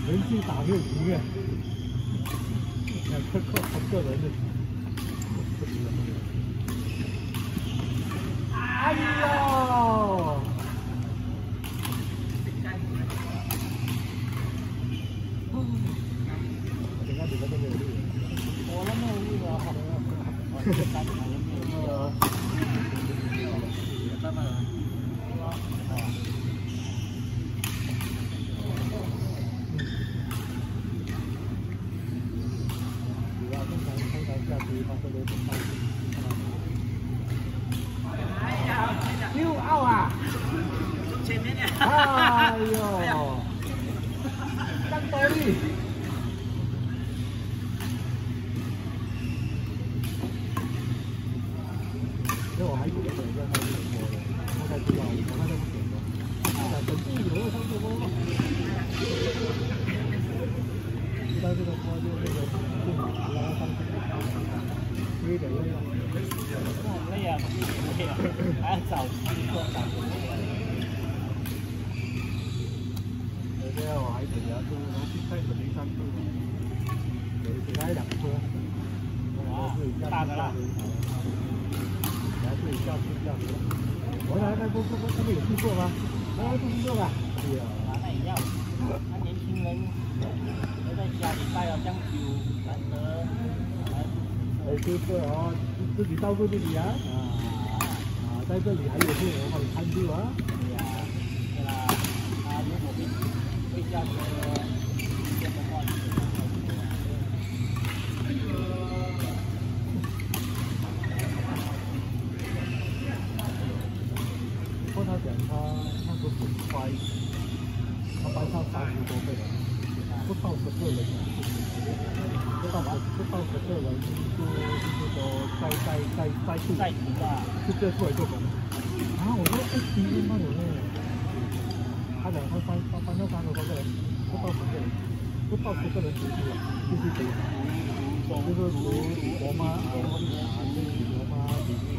连续打没有赢哎，两个个人的。哎呦！等下你们都没有力，我那没有力了，好的，慢慢来。六奥啊！前面的。哎呦！干多力！因为我还以为在那里播的，我才知道，我那都不懂的。本地有上直播吗？知道这个播就那个然后上去，有点累了。很累啊，不累啊，还要找工作找工作。有些我孩子也要住，然后去在本地上住，给他2车，大的啦。来自己下去这样子。我来在他们有去过吗？来去过吧。对啊，那也要。那年轻人都在家里待了这样久，难得来就是哦，自己照顾自己啊。在这里还有些人帮你看住啊。对呀，对啦。如果回家的话，他讲他那时候很快，他班上30多个人，不到10个人，不到10个人就是说在读啊，就这出来做工。然后我说今天那有没有？他讲他班上30多个人，不到10个人，不到10个人读书了，就是读国妈啊，国妈。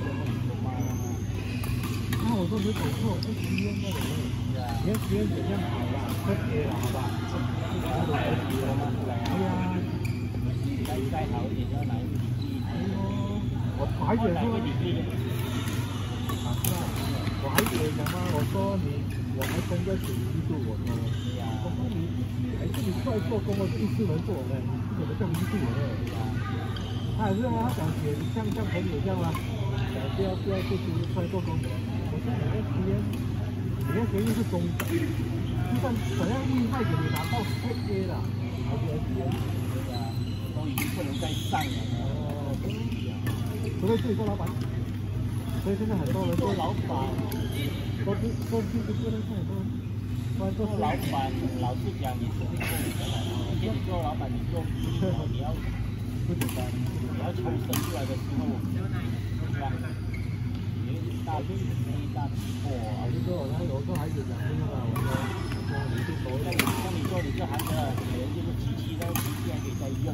我说没搞错，实验那种，你看实验怎样好吧？科学好吧？科学吗？对呀，再好一点要拿一个笔记。我孩子说，啊是啊，我孩子也讲嘛，我说我还跟着写记录，我说，我说你出来做工，我第4轮做的，你怎么这么记录我的？他也是啊，他想写像朋友这样啊，想不要出来做工。你的学历是中等，就算怎样厉害，给你拿到A 了，还是 S， 对呀，都已经不能再上了。除非自己做老板，所以现在很多人做老板，都是不能看很多，不然做老板，老实讲也是会做你的。你做老板，你要不简单，你要抽身出来的时候，是吧？大批大货啊！就说我有时候孩子讲这个嘛，我说你就熟像你做你这行的，人就是机器还可以再用，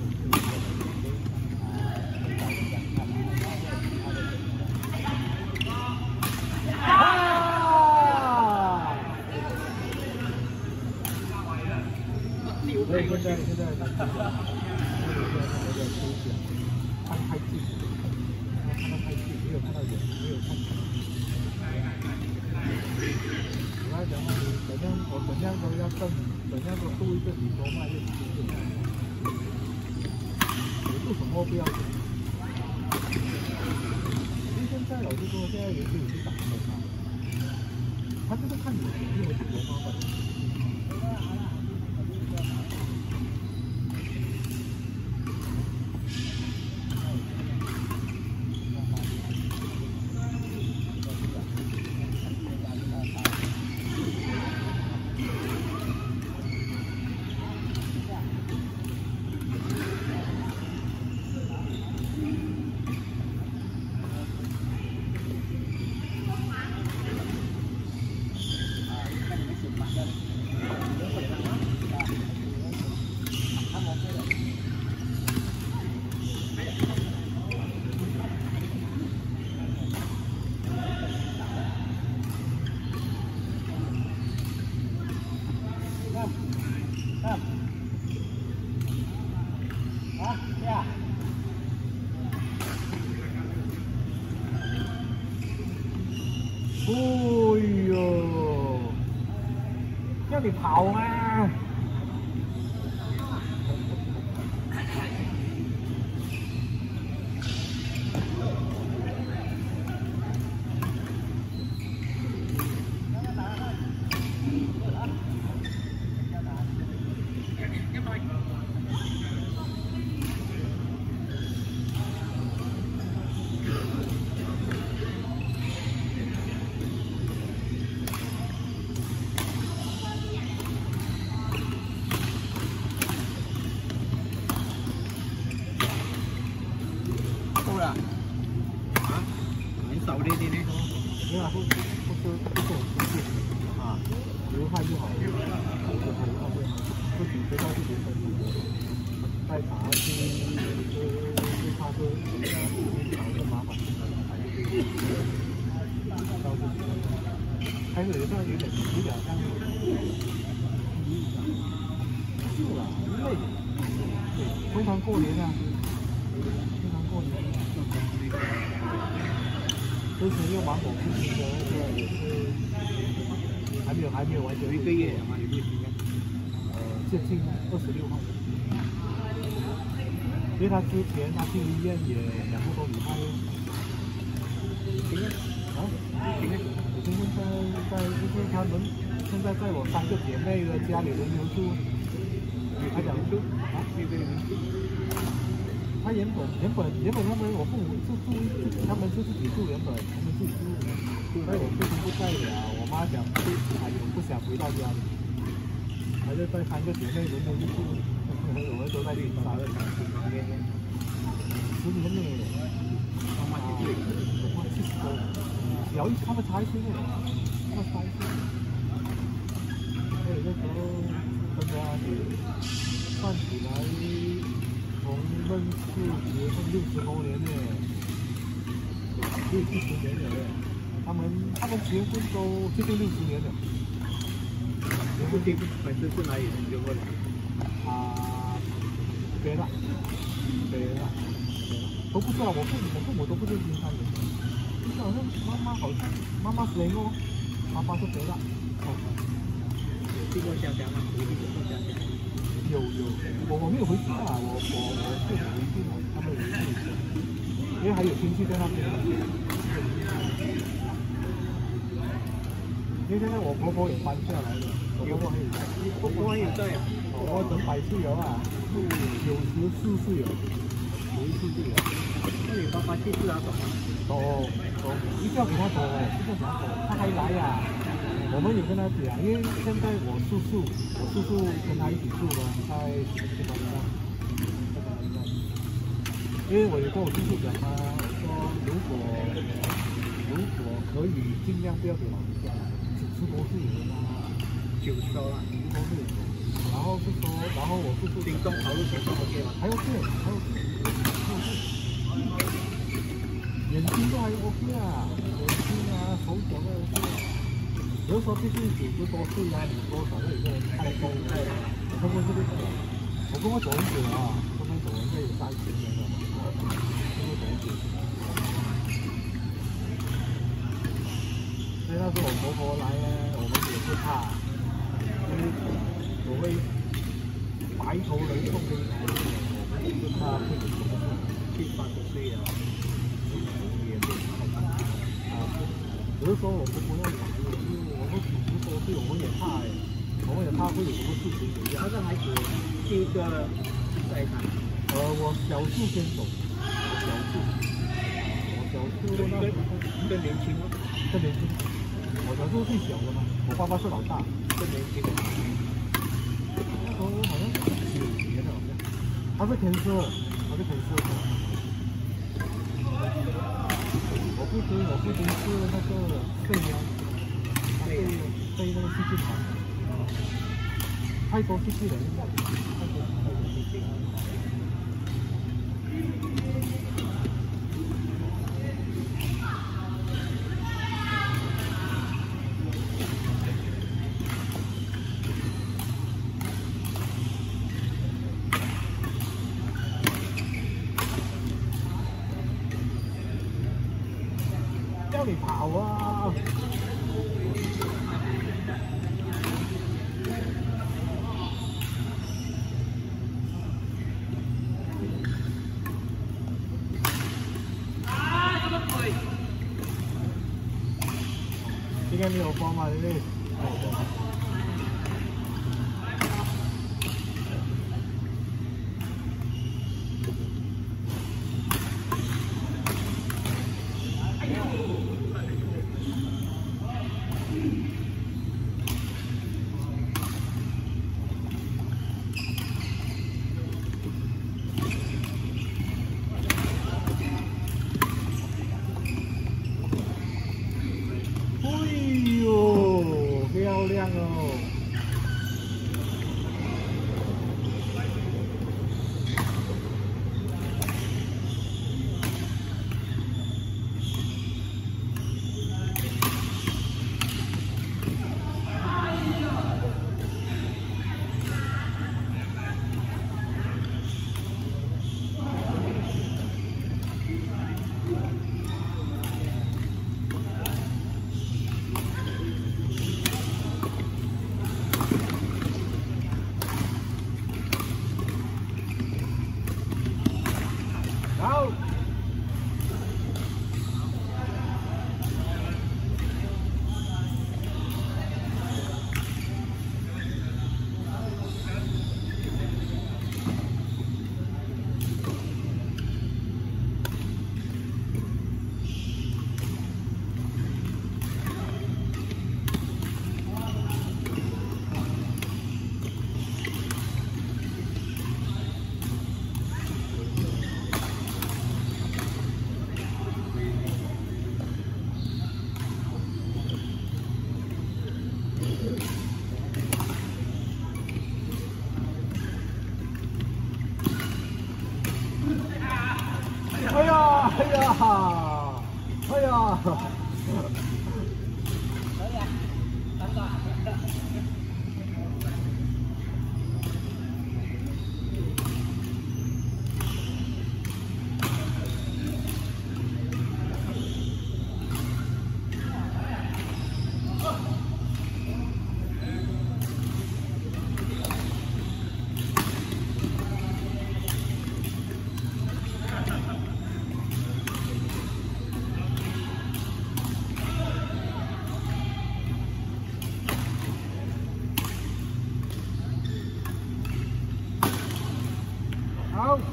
所以现在看太近，看到太近，没有看到远，没有看。我讲你怎样都要挣，怎样都度一个你多卖越多，你做什么不要紧。因为现在老实说，现在人就已经打不了他就是看你用的什么方法。 叫你跑嘛！ 够了。啊？很少的呢。 没有啊，不啊，流汗就好了，流汗就好，自己知道自己身体。再查就怕说人家找的麻烦，到自己。开始有时候有点像是啦，累。对，通常过年啊，通常过年。之前又芒果事情的那个也是还没有完全 1个月嘛，有没有时间？ 接近26号，因为他之前他去医院也2个多礼拜了。 行啊， 啊，行啊，我现在就是他们现在在我3个姐妹的家里轮流住，他讲住啊，6个人住。他原本他们我父母是住，他们是自己住，原本他们自己住，所以我父亲不在了，我妈讲不想回到家里，还是带3个姐妹轮流住，我们都在3个小时旁边，10年呢，妈妈70多，小他们才1岁呢，他们才1岁，所以那时候跟他算起来。从认识结婚60多年了，60年了。他们结婚都接近60年了。结婚本身是哪里人结婚的？啊，别的，都不知道。我父母都不认识他们。好像妈妈是哦，爸爸是别的。哦。 有去过家乡吗？有去过家乡。 有，我没有回去啊，我父母回去了，他们回去，因为还有亲戚在那边。因为现在我婆婆也搬下来了，我婆婆还有在， 婆婆还有在啊， 我整100岁了啊，94岁了，94岁了。 那你爸爸去世啊？ 走，一定要给他走，一定要给他走，他还来呀。我们有跟他讲，因为现在我叔叔跟他一起住了，在西马里上，因为我有跟我叔叔讲嘛，我说如果可以尽量不要给老人家，90多岁了嘛，90多了，然后我叔叔行动跑路行动 OK 吗？还 OK，眼睛都还 OK 啊，眼睛啊，手脚都 OK 啊。比如说，毕竟90多岁啊，你多少会有个人太高太，我看过这个的，我跟我走很久了啊，跟他走应该有30年了，跟我走很久。所以那时候我婆婆来呢，我们也是怕，因为所谓白头人送的，我们也是怕会有什么70、80岁啊，也是怕啊。有的时候我婆婆要来。90多岁，我们也怕会有什么事情。 他的孩子第一个在哪？ 我小树先走，我小树那时候更年轻吗？ 更年轻。我小树最小的嘛，我爸爸是老大， 更年轻的。 那时候好像9年了，好像。他是天色。我父亲是那个肺炎。被那个细菌传染，太多细菌了，现在太多细菌。叫你跑啊！ 有风嘛，对不对？漂亮哦！好。哎呀，哎呀，哎呀！可以啊，等等。好。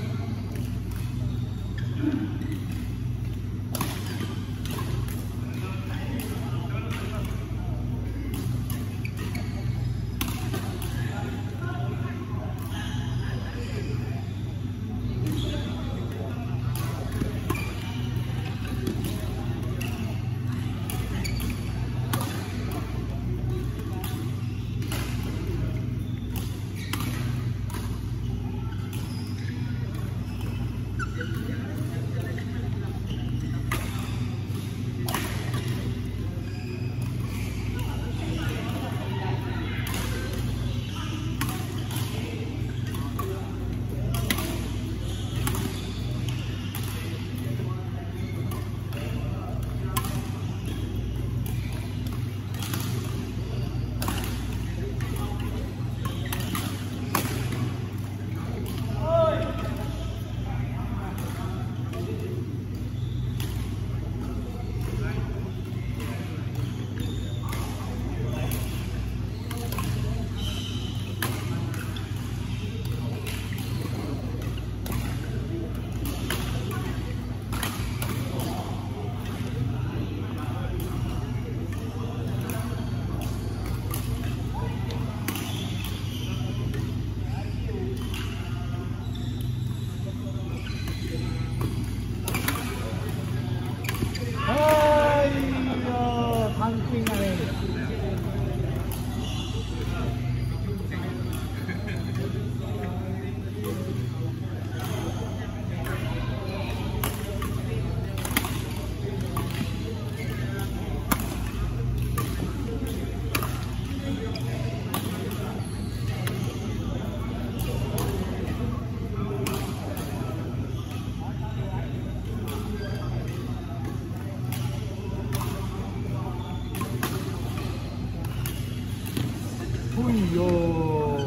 哎呦！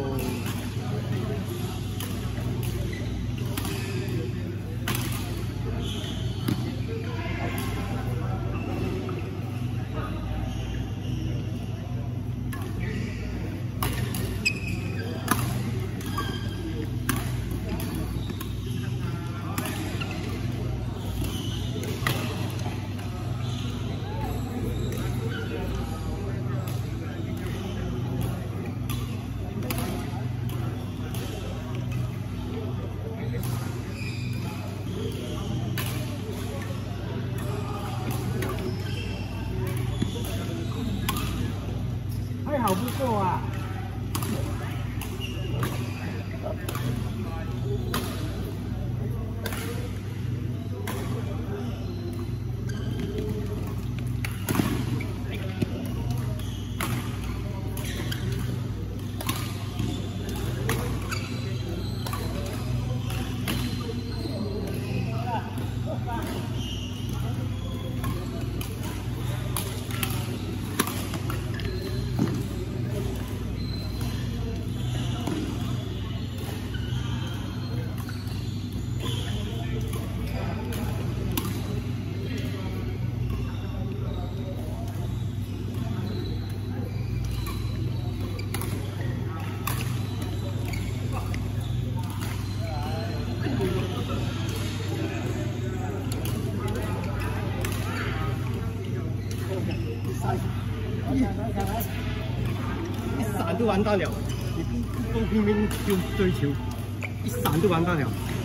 啊。 一闪就完蛋了，你不拼命就追求，一闪就完蛋了。